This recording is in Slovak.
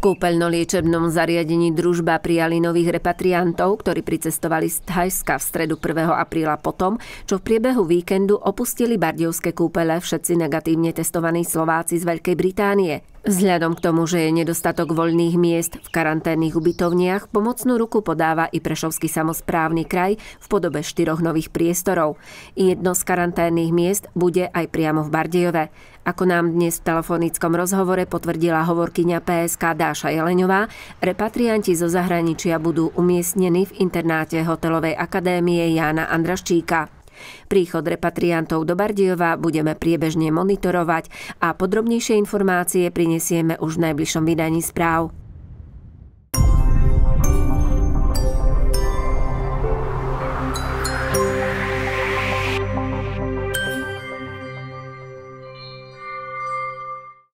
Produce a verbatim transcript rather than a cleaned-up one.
kúpeľno-liečebnom zariadení Družba prijali nových repatriantov, ktorí pricestovali z Thajska v stredu prvého apríla potom, čo v priebehu víkendu opustili bardejovské kúpele všetci negatívne testovaní Slováci z Veľkej Británie. Vzhľadom k tomu, že je nedostatok voľných miest v karanténnych ubytovniach, pomocnú ruku podáva i Prešovský samosprávny kraj v podobe štyroch nových priestorov. Jedno z karanténnych miest bude aj priamo v Bardejove. Ako nám dnes v telefonickom rozhovore potvrdila hovorkyňa pé es ká Dáša Jeleňová, repatrianti zo zahraničia budú umiestnení v internáte Hotelovej akadémie Jána Andraščíka. Príchod repatriantov do Bardejova budeme priebežne monitorovať a podrobnejšie informácie prinesieme už v najbližšom vydaní správ.